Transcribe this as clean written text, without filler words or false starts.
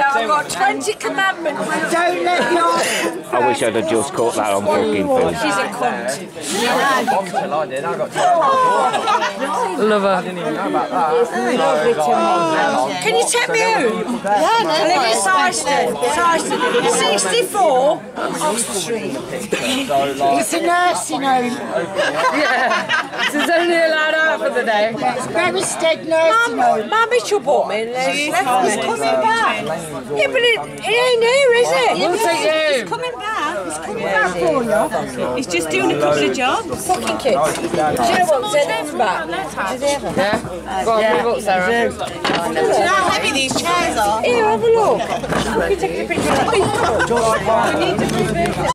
I've got 20 commandments. Don't let your... I wish I'd have just caught that on fucking film. She's a cunt. Love her. Can you take me home? I live in Syston. 64 Oxford Street. It's a nursing home. Yeah. She's only allowed out for the day. It's Berristead nursing home. My Mitchell bought me and he's coming back. Yeah, but it ain't here, is it? We'll take you home. Coming back. He's coming Back for you. He's just doing a couple of jobs. Fucking kids. Do you know what? Send them back. Do they ever? Yeah? Go on, move up, Sarah. Do you know how heavy these chairs are? Here, have a look. You can take a picture of